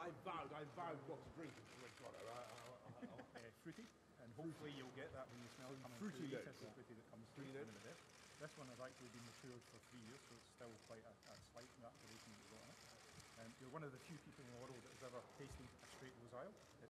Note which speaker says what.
Speaker 1: I vowed not to drink it until I got it.
Speaker 2: Fruity, and hopefully you'll get that when you smell it coming
Speaker 1: Fruity
Speaker 2: through.
Speaker 1: notes,
Speaker 2: Fruity that comes through in a bit. This one has actually been matured for 3 years, so it's still quite a slight maturation that we've got on it. You're one of the few people in the world that has ever tasted a straight rosale.